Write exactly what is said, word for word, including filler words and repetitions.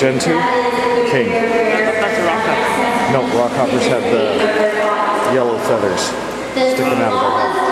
gentoo? King. That's a rockhopper. No, rockhoppers have the yellow feathers sticking out of their head.